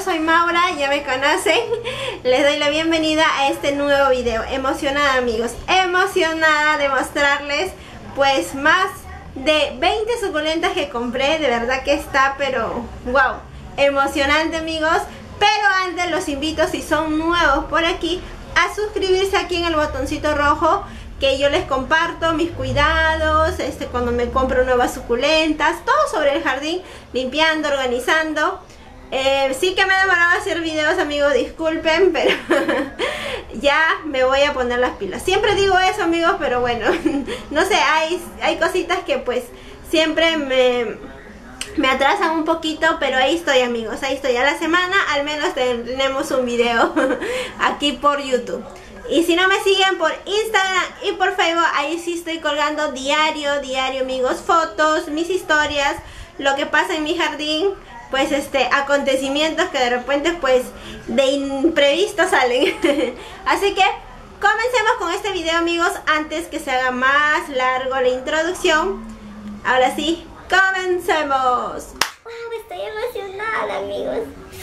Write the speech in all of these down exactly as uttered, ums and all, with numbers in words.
soy Maura, ya me conocen. Les doy la bienvenida a este nuevo video. Emocionada, amigos, emocionada de mostrarles pues más de veinte suculentas que compré. De verdad que está, pero wow, emocionante, amigos. Pero antes los invito, si son nuevos por aquí, a suscribirse aquí en el botoncito rojo, que yo les comparto mis cuidados, este, cuando me compro nuevas suculentas, todo sobre el jardín, limpiando, organizando. Eh, sí que me he demorado a hacer videos, amigos, disculpen, pero ya me voy a poner las pilas. Siempre digo eso, amigos, pero bueno, no sé, hay, hay cositas que pues siempre me, me atrasan un poquito, pero ahí estoy, amigos, ahí estoy. A la semana al menos tenemos un video aquí por YouTube. Y si no me siguen por Instagram y por Facebook, ahí sí estoy colgando diario, diario, amigos, fotos, mis historias, lo que pasa en mi jardín, pues este, acontecimientos que de repente pues de imprevisto salen. Así que comencemos con este video, amigos, antes que se haga más largo la introducción. Ahora sí, comencemos. Wow, estoy emocionada, amigos.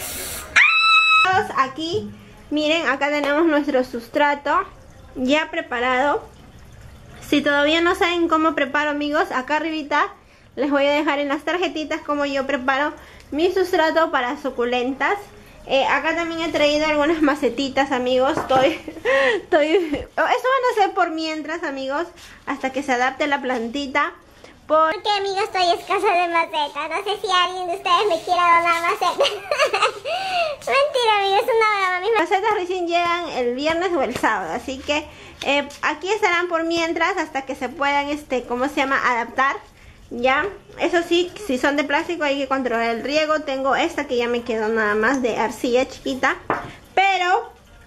Aquí, miren, acá tenemos nuestro sustrato ya preparado. Si todavía no saben cómo preparo, amigos, acá arribita les voy a dejar en las tarjetitas cómo yo preparo mi sustrato para suculentas. Eh, acá también he traído algunas macetitas, amigos. Estoy, estoy, eso van a ser por mientras, amigos, hasta que se adapte la plantita. Por... Porque, amigos, estoy escasa de maceta. No sé si alguien de ustedes me quiera donar maceta. Mentira, amigos, es una broma. Mis macetas recién llegan el viernes o el sábado, así que eh, aquí estarán por mientras hasta que se puedan, este, ¿cómo se llama? Adaptar. Ya, eso sí, si son de plástico hay que controlar el riego. Tengo esta que ya me quedó nada más de arcilla chiquita, pero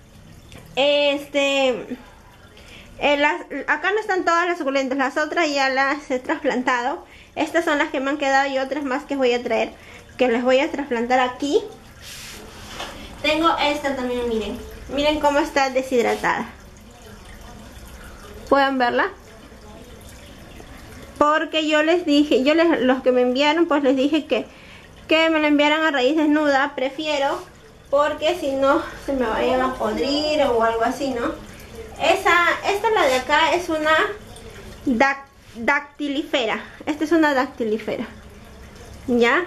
este eh, las, acá no están todas las suculentas, las otras ya las he trasplantado. Estas son las que me han quedado y otras más que voy a traer, que les voy a trasplantar aquí. Tengo esta también, miren, miren cómo está deshidratada. ¿Pueden verla? Porque yo les dije, yo les, los que me enviaron, pues les dije que, que me la enviaran a raíz desnuda. Prefiero, porque si no se me vayan a podrir o algo así, ¿no? Esa, esta, la de acá, es una dac, dactilifera. Esta es una dactilifera, ¿ya?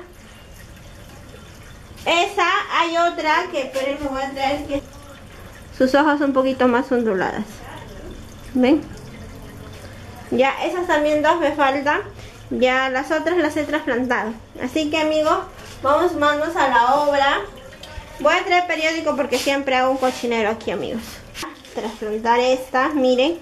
Esa, hay otra que, pero me voy a traer, que sus hojas un poquito más onduladas. ¿Ven? Ya, esas también dos me faltan. Ya las otras las he trasplantado. Así que, amigos, vamos manos a la obra. Voy a traer periódico porque siempre hago un cochinero aquí, amigos. Trasplantar estas, miren.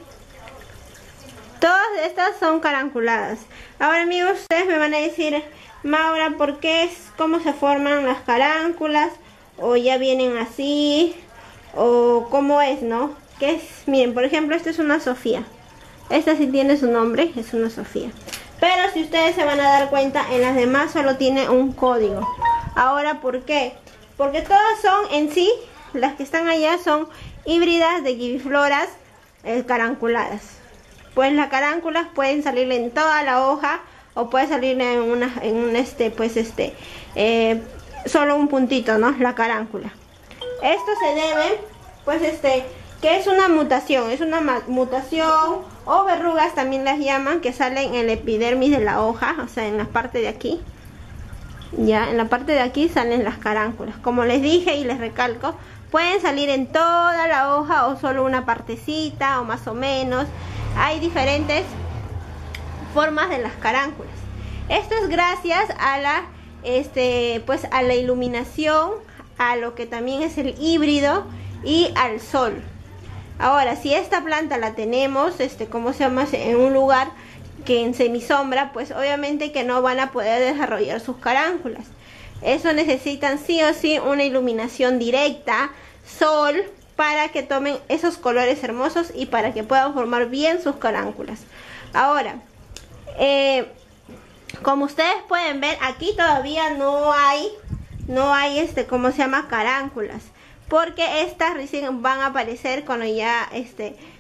Todas estas son caranculadas. Ahora, amigos, ustedes me van a decir, Maura, ¿por qué es? ¿Cómo se forman las caránculas? O ya vienen así, o cómo es, ¿no? ¿Qué es? Miren, por ejemplo, esta es una Sofía. Esta sí tiene su nombre, es una Sofía. Pero si ustedes se van a dar cuenta, en las demás solo tiene un código. Ahora, ¿por qué? Porque todas son en sí, las que están allá son híbridas de gibifloras eh, caranculadas. Pues las caránculas pueden salir en toda la hoja o puede salir en una, en un este, pues este, eh, solo un puntito, ¿no? La caráncula. Esto se debe, pues este, que es una mutación, es una mutación o verrugas también las llaman, que salen en el epidermis de la hoja, o sea, en la parte de aquí. Ya, en la parte de aquí salen las caránculas. Como les dije y les recalco, pueden salir en toda la hoja o solo una partecita o más o menos. Hay diferentes formas de las caránculas. Esto es gracias a la, este, pues a la iluminación, a lo que también es el híbrido y al sol. Ahora, si esta planta la tenemos, este, ¿cómo se llama? En un lugar que en semisombra, pues obviamente que no van a poder desarrollar sus caránculas. Eso necesitan sí o sí una iluminación directa, sol, para que tomen esos colores hermosos y para que puedan formar bien sus caránculas. Ahora, eh, como ustedes pueden ver, aquí todavía no hay, no hay este, ¿cómo se llama? Caránculas. Porque estas recién van a aparecer cuando ya este,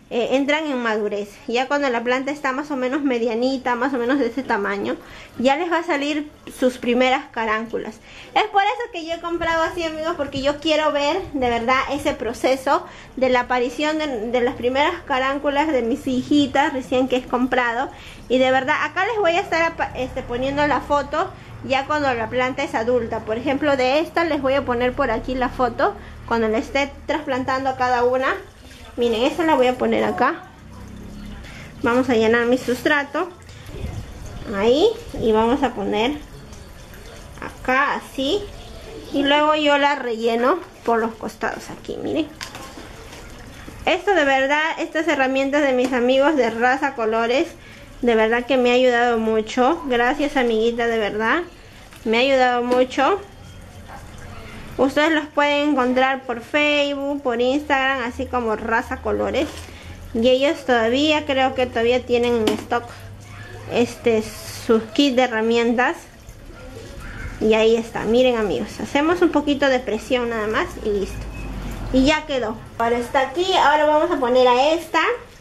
eh, entran en madurez. Ya cuando la planta está más o menos medianita, más o menos de ese tamaño, ya les va a salir sus primeras caránculas. Es por eso que yo he comprado así, amigos, porque yo quiero ver de verdad ese proceso de la aparición de, de las primeras caránculas de mis hijitas recién que he comprado. Y de verdad, acá les voy a estar este, poniendo la foto ya cuando la planta es adulta. Por ejemplo, de esta les voy a poner por aquí la foto cuando le esté trasplantando a cada una. Miren, esta la voy a poner acá. Vamos a llenar mi sustrato ahí y vamos a poner acá así, y luego yo la relleno por los costados aquí. Miren, esto de verdad, estas herramientas de mis amigos de Raza Colores, de verdad que me ha ayudado mucho. Gracias, amiguita, de verdad me ha ayudado mucho. Ustedes los pueden encontrar por Facebook, por Instagram, así como Raza Colores. Y ellos todavía, creo que todavía tienen en stock este sus kits de herramientas. Y ahí está, miren, amigos, hacemos un poquito de presión nada más y listo. Y ya quedó. Ahora está aquí, ahora vamos a poner a esta.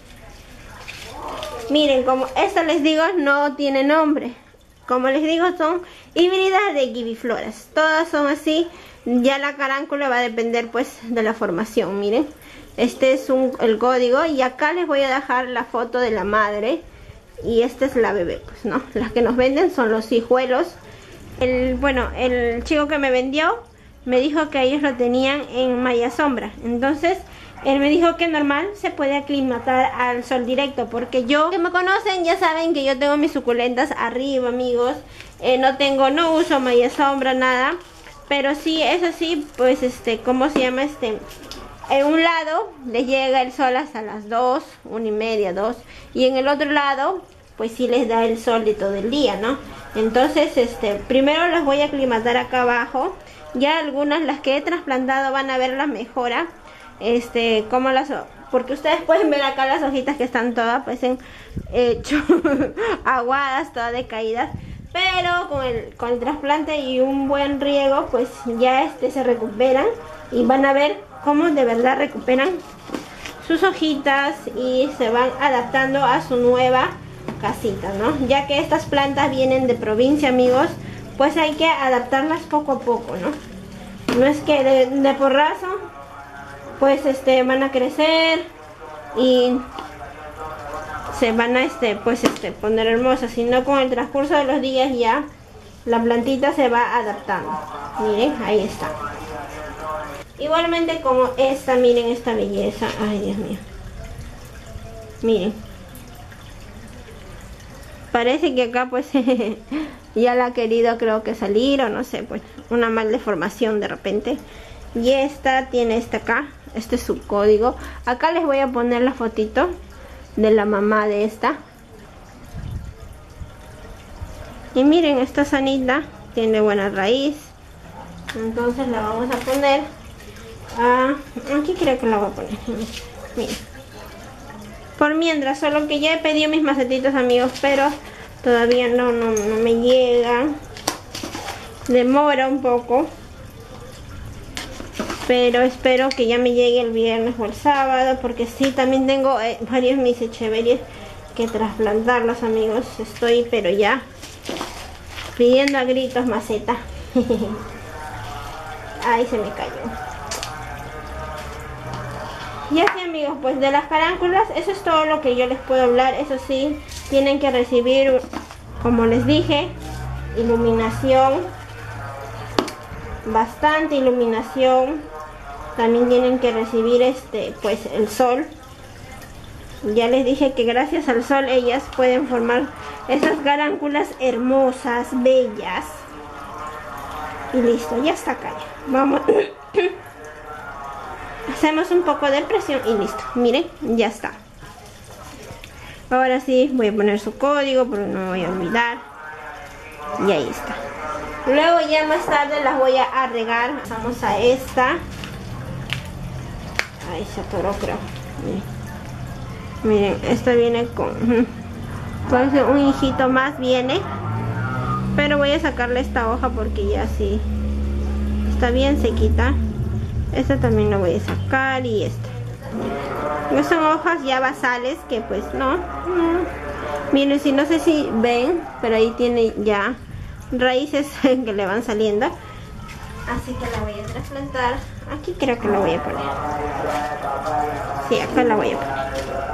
Miren, como esta les digo no tiene nombre. Como les digo, son híbridas de Gibifloras. Todas son así. Ya la caráncula va a depender pues de la formación. Miren, este es un, el código. Y acá les voy a dejar la foto de la madre. Y esta es la bebé, pues no. Las que nos venden son los hijuelos. El, bueno, el chico que me vendió me dijo que ellos lo tenían en malla sombra. Entonces él me dijo que normal se puede aclimatar al sol directo, porque yo, que me conocen, ya saben que yo tengo mis suculentas arriba, amigos. Eh, no tengo, no uso malla sombra, nada. Pero sí, eso sí, pues este, ¿cómo se llama? Este, en un lado les llega el sol hasta las dos, una y media, dos. Y en el otro lado, pues sí les da el sol de todo el día, ¿no? Entonces, este, primero las voy a aclimatar acá abajo. Ya algunas, las que he trasplantado, van a ver la mejora. Este, como las, porque ustedes pueden ver acá las hojitas que están todas, pues en hecho aguadas, todas decaídas. Pero con el, con el trasplante y un buen riego, pues ya este se recuperan. Y van a ver cómo de verdad recuperan sus hojitas y se van adaptando a su nueva casita, ¿no? Ya que estas plantas vienen de provincia, amigos, pues hay que adaptarlas poco a poco, ¿no? No es que de, de porrazo pues este van a crecer y se van a este pues este poner hermosas, sino con el transcurso de los días ya la plantita se va adaptando. Miren, ahí está. Igualmente como esta, miren esta belleza. Ay, Dios mío. Miren. Parece que acá pues ya la ha querido, creo que salir, o no sé, pues una mal deformación de repente. Y esta tiene esta acá, este es su código. Acá les voy a poner la fotito de la mamá de esta. Y miren, esta sanita tiene buena raíz. Entonces la vamos a poner a, aquí creo que la voy a poner. Miren. Por mientras, solo que ya he pedido mis macetitos, amigos, pero todavía no, no, no me llegan. Demora un poco. Pero espero que ya me llegue el viernes o el sábado, porque sí, también tengo eh, varios mis echeverias que trasplantarlos, amigos. Estoy, pero ya pidiendo a gritos maceta. Ay, se me cayó. Y así, amigos, pues de las caránculas, eso es todo lo que yo les puedo hablar. Eso sí, tienen que recibir, como les dije, iluminación, bastante iluminación. También tienen que recibir este pues el sol. Ya les dije que gracias al sol ellas pueden formar esas caránculas hermosas, bellas. Y listo, ya está acá ya. Vamos. Hacemos un poco de presión y listo. Miren, ya está. Ahora sí, voy a poner su código porque no me voy a olvidar. Y ahí está. Luego ya más tarde las voy a regar. Vamos a esta. Ahí se atoró, creo. Miren, miren, esta viene con... Parece un hijito más viene. Pero voy a sacarle esta hoja porque ya sí está bien sequita. Esta también la voy a sacar y esta. No son hojas ya basales que pues no, no. Miren, si no sé si ven, pero ahí tiene ya raíces que le van saliendo. Así que la voy a trasplantar. Aquí creo que la voy a poner. Sí, acá la voy a poner.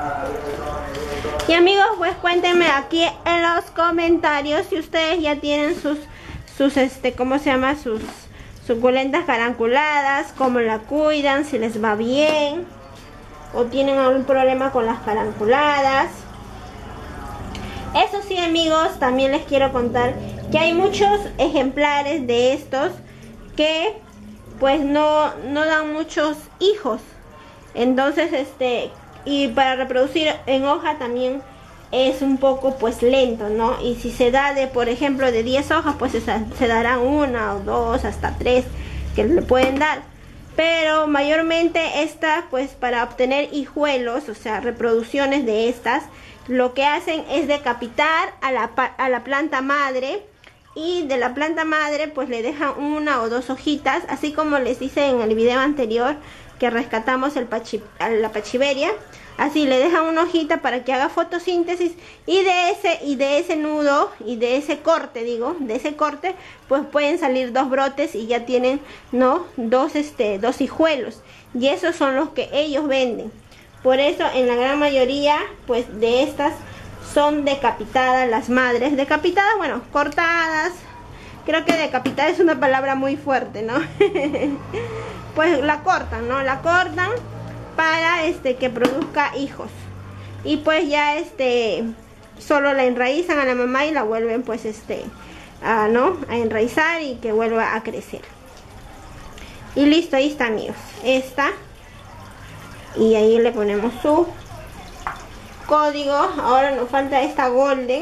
Y amigos, pues cuéntenme aquí en los comentarios si ustedes ya tienen sus, sus este, ¿cómo se llama? Sus suculentas caranculadas, cómo la cuidan, si les va bien o tienen algún problema con las caranculadas. Eso sí, amigos, también les quiero contar que hay muchos ejemplares de estos que pues no, no dan muchos hijos. Entonces, este, y para reproducir en hoja también es un poco pues lento, ¿no? Y si se da de, por ejemplo, de diez hojas, pues se, se darán una o dos, hasta tres que le pueden dar. Pero mayormente estas, pues para obtener hijuelos, o sea, reproducciones de estas, lo que hacen es decapitar a la, a la planta madre. Y de la planta madre pues le dejan una o dos hojitas, así como les hice en el video anterior que rescatamos el pachi, la pachiveria. Así le dejan una hojita para que haga fotosíntesis, y de ese y de ese nudo y de ese corte, digo, de ese corte pues pueden salir dos brotes y ya tienen, ¿no? Dos este dos hijuelos, y esos son los que ellos venden. Por eso en la gran mayoría pues de estas son decapitadas las madres. Decapitadas, bueno, cortadas. Creo que decapitada es una palabra muy fuerte, ¿no? Pues la cortan, ¿no? La cortan para este que produzca hijos. Y pues ya este solo la enraizan a la mamá y la vuelven pues este a, ¿no? a enraizar y que vuelva a crecer. Y listo, ahí está, amigos. Esta. Y ahí le ponemos su código. Ahora nos falta esta golden.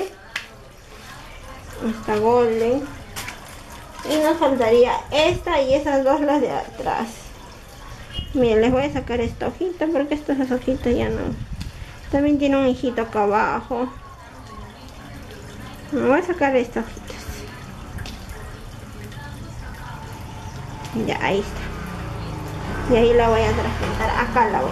Esta golden. Y nos faltaría esta y esas dos, las de atrás. Miren, les voy a sacar esta hojita porque estas hojitas ya no. También tiene un hijito acá abajo. Me voy a sacar estas hojitas. Ya, ahí está. Y ahí la voy a trasplantar. Acá la voy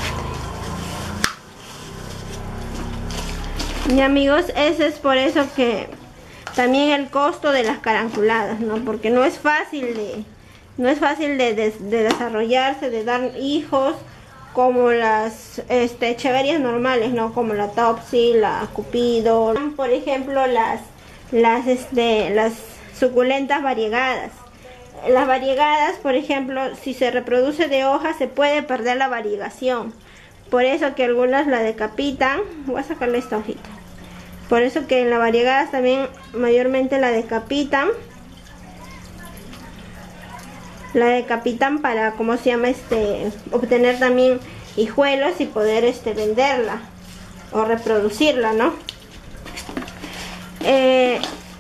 a. Y amigos, ese es por eso que también el costo de las caranculadas, ¿no? Porque no es fácil de no es fácil de, de, de desarrollarse, de dar hijos como las este, echeverias normales, ¿no? Como la Topsy, la Cupido, por ejemplo, las las este las suculentas variegadas. Las variegadas, por ejemplo, si se reproduce de hoja se puede perder la variegación. Por eso que algunas la decapitan. Voy a sacarle esta hojita. Por eso que en las variegadas también mayormente la decapitan. La decapitan para, ¿cómo se llama? Este, obtener también hijuelos y poder este, venderla o reproducirla, ¿no? Eh,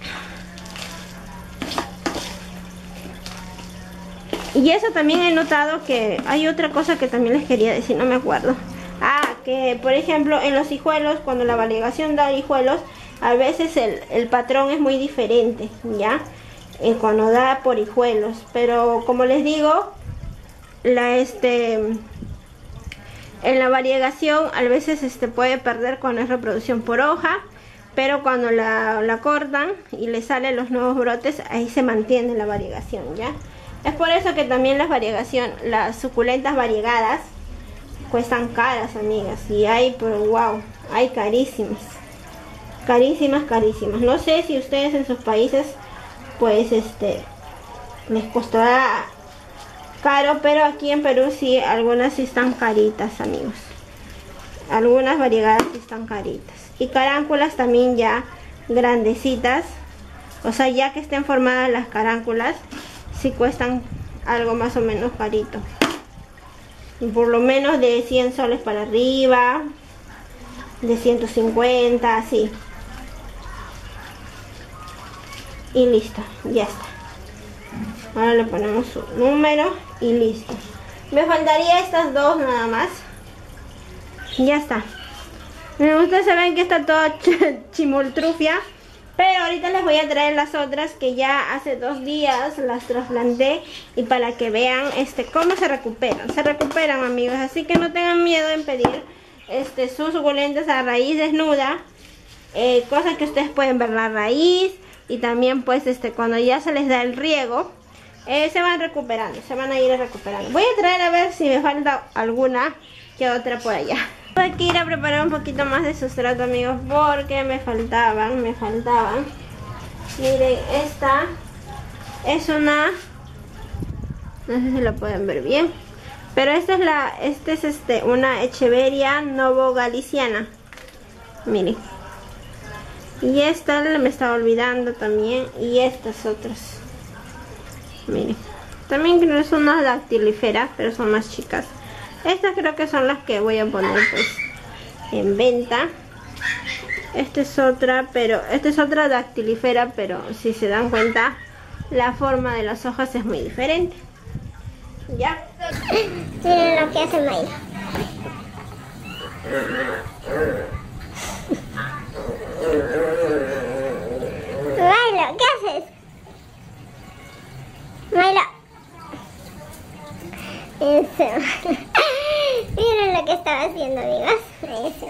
y eso también he notado que hay otra cosa que también les quería decir, no me acuerdo. Ah, que por ejemplo en los hijuelos, cuando la variegación da hijuelos, a veces el, el patrón es muy diferente, ¿ya? Eh, cuando da por hijuelos. Pero como les digo, la este en la variegación a veces este puede perder cuando es reproducción por hoja, pero cuando la, la cortan y le salen los nuevos brotes, ahí se mantiene la variegación, ¿ya? Es por eso que también las variegación, las suculentas variegadas cuestan caras, amigas. Y hay, pero wow, hay carísimas. Carísimas, carísimas. No sé si ustedes en sus países, pues, este, les costará caro, pero aquí en Perú sí, algunas sí están caritas, amigos. Algunas variegadas sí están caritas. Y caránculas también ya grandecitas. O sea, ya que estén formadas las caránculas, sí cuestan algo más o menos carito. Por lo menos de cien soles para arriba, de ciento cincuenta, así. Y listo, ya está. Ahora le ponemos su número y listo. Me faltaría estas dos nada más. Ya está. Ustedes saben que está toda ch chimoltrufia, Pero ahorita les voy a traer las otras que ya hace dos días las trasplanté y para que vean este cómo se recuperan. Se recuperan, amigos, así que no tengan miedo en pedir este sus suculentas a raíz desnuda. Eh, cosas que ustedes pueden ver la raíz y también pues este cuando ya se les da el riego, eh, se van recuperando, se van a ir recuperando. Voy a traer a ver si me falta alguna que otra por allá. Tuve que ir a preparar un poquito más de sustrato, amigos, porque me faltaban, me faltaban. Miren, esta es una, no sé si la pueden ver bien, pero esta es la, este es este, una Echeveria novogaliciana. Miren. Y esta me estaba olvidando también, y estas otras. Miren. También creo que son unas dactilíferas, pero son más chicas. Estas creo que son las que voy a poner pues en venta. Esta es otra, pero esta es otra dactilífera, pero si se dan cuenta la forma de las hojas es muy diferente. Ya. Miren lo que hace Mayla. Mayla, ¿qué haces? Mayla. Eso. Miren lo que estaba haciendo, amigos. Eso.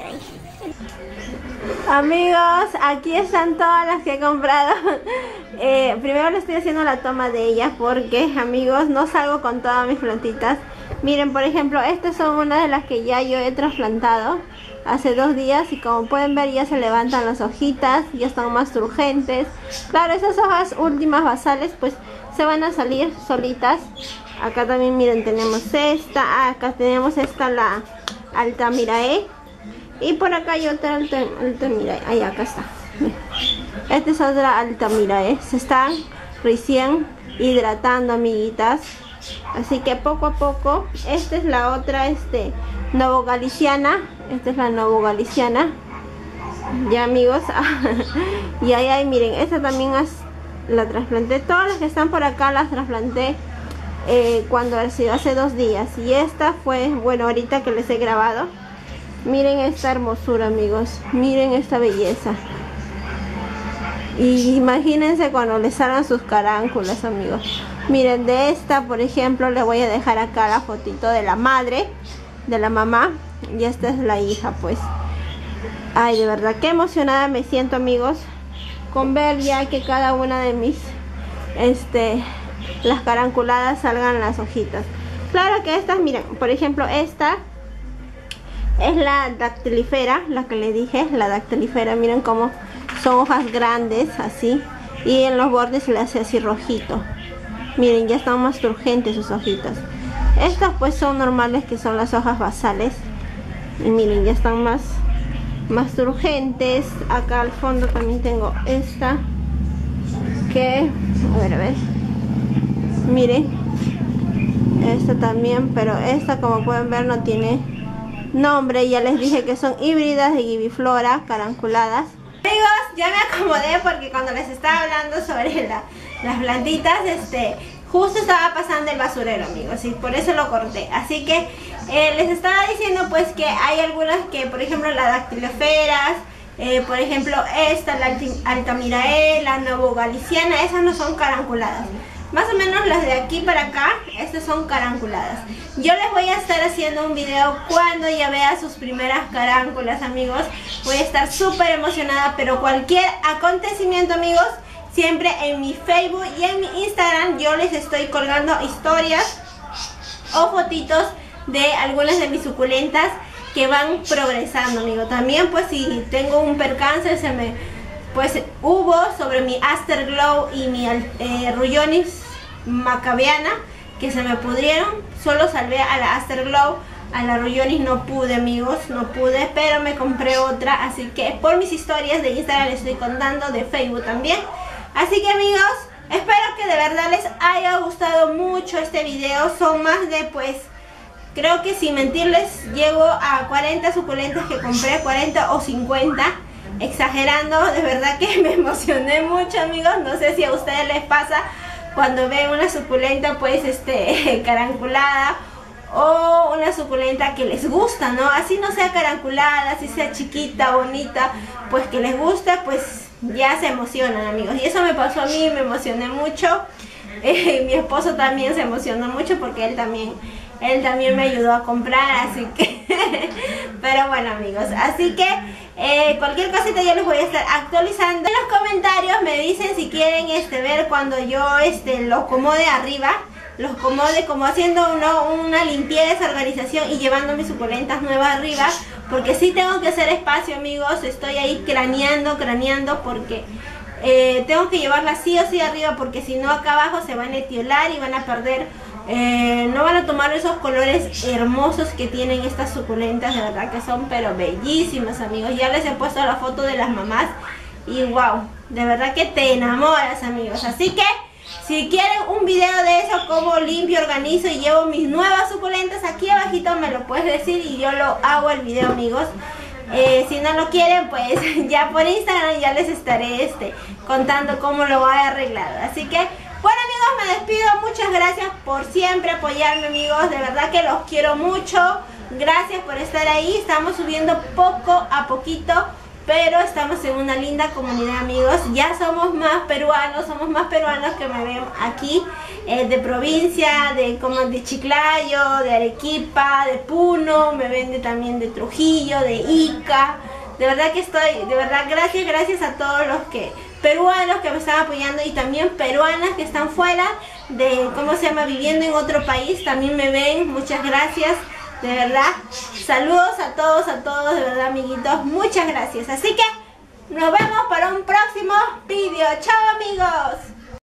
Amigos, aquí están todas las que he comprado. eh, Primero le estoy haciendo la toma de ellas porque, amigos, no salgo con todas mis plantitas. Miren, por ejemplo, estas son una de las que ya yo he trasplantado hace dos días y como pueden ver ya se levantan las hojitas, ya están más turgentes. Claro, esas hojas últimas basales pues se van a salir solitas. Acá también miren tenemos esta, ah, acá tenemos esta la Altamirae y por acá hay otra Altamirae, ahí acá está. Esta es otra Altamirae, se están recién hidratando, amiguitas. Así que poco a poco, esta es la otra este novogaliciana, esta es la novogaliciana. Ya, amigos. Y ahí, ahí miren, esta también es, la trasplanté, todas las que están por acá las trasplanté eh, cuando ha sido hace dos días. Y esta fue, bueno, ahorita que les he grabado. Miren esta hermosura, amigos, miren esta belleza. Y imagínense cuando les salgan sus caránculas, amigos. Miren, de esta, por ejemplo, les voy a dejar acá la fotito de la madre, de la mamá. Y esta es la hija, pues. Ay, de verdad, qué emocionada me siento, amigos, con ver ya que cada una de mis, este, las caranculadas salgan las hojitas. Claro que estas, miren, por ejemplo, esta es la dactilífera, la que le dije, la dactilífera. Miren cómo son hojas grandes, así. Y en los bordes se le hace así rojito. Miren, ya están más turgentes sus hojitas. Estas pues son normales, que son las hojas basales. Y miren, ya están más, más turgentes. Acá al fondo también tengo esta. Que, a ver, a ver. Miren. Esta también, pero esta como pueden ver no tiene nombre. Ya les dije que son híbridas de Gibiflora, caranculadas. Amigos, ya me acomodé porque cuando les estaba hablando sobre la, las plantitas, este, justo estaba pasando el basurero, amigos, y por eso lo corté. Así que eh, les estaba diciendo pues que hay algunas que, por ejemplo, las dactilíferas, eh, por ejemplo esta, la Altamirae, la novogaliciana, esas no son caranculadas. Más o menos las de aquí para acá, estas son caranculadas. Yo les voy a estar haciendo un video cuando ya vea sus primeras caránculas, amigos. Voy a estar súper emocionada, pero cualquier acontecimiento, amigos, siempre en mi Facebook y en mi Instagram yo les estoy colgando historias o fotitos de algunas de mis suculentas que van progresando, amigo. También pues si tengo un percance, se me... pues hubo sobre mi Asterglow y mi eh, Rullonis Macabeana que se me pudrieron. Solo salvé a la Asterglow, a la Rullonis no pude, amigos, no pude, pero me compré otra. Así que por mis historias de Instagram les estoy contando, de Facebook también. Así que, amigos, espero que de verdad les haya gustado mucho este video. Son más de, pues, creo que sin mentirles, llego a cuarenta suculentas que compré, cuarenta o cincuenta. Exagerando, de verdad que me emocioné mucho, amigos. No sé si a ustedes les pasa cuando ven una suculenta pues este caranculada, o una suculenta que les gusta, ¿no? Así no sea caranculada, así sea chiquita, bonita, pues que les gusta, pues ya se emocionan, amigos. Y eso me pasó a mí, me emocioné mucho. Eh, mi esposo también se emocionó mucho porque él también, él también me ayudó a comprar, así que... Pero bueno, amigos, así que eh, cualquier cosita yo les voy a estar actualizando. En los comentarios me dicen si quieren este, ver cuando yo este, los acomode arriba. Los acomode como haciendo uno, una limpieza, organización y llevando mis suculentas nuevas arriba. Porque sí tengo que hacer espacio, amigos. Estoy ahí craneando, craneando porque eh, tengo que llevarlas sí o sí arriba. Porque si no acá abajo se van a etiolar y van a perder, eh, no van a tomar esos colores hermosos que tienen estas suculentas. De verdad que son pero bellísimas, amigos. Ya les he puesto la foto de las mamás y wow, de verdad que te enamoras, amigos. Así que si quieren un video de eso, cómo limpio, organizo y llevo mis nuevas suculentas, aquí abajito me lo puedes decir y yo lo hago el video, amigos. Eh, si no lo quieren, pues ya por Instagram ya les estaré este, contando cómo lo voy a arreglar. Así que, bueno, amigos, me despido. Muchas gracias por siempre apoyarme, amigos. De verdad que los quiero mucho. Gracias por estar ahí. Estamos subiendo poco a poquito, pero estamos en una linda comunidad, amigos. Ya somos más peruanos, somos más peruanos que me ven aquí, eh, de provincia, de como de Chiclayo, de Arequipa, de Puno, me ven de, también de Trujillo, de Ica. De verdad que estoy, de verdad, gracias, gracias a todos los que peruanos que me están apoyando y también peruanas que están fuera de, ¿cómo se llama?, viviendo en otro país, también me ven. Muchas gracias. De verdad, saludos a todos, a todos, de verdad, amiguitos, muchas gracias. Así que nos vemos para un próximo video. ¡Chao, amigos!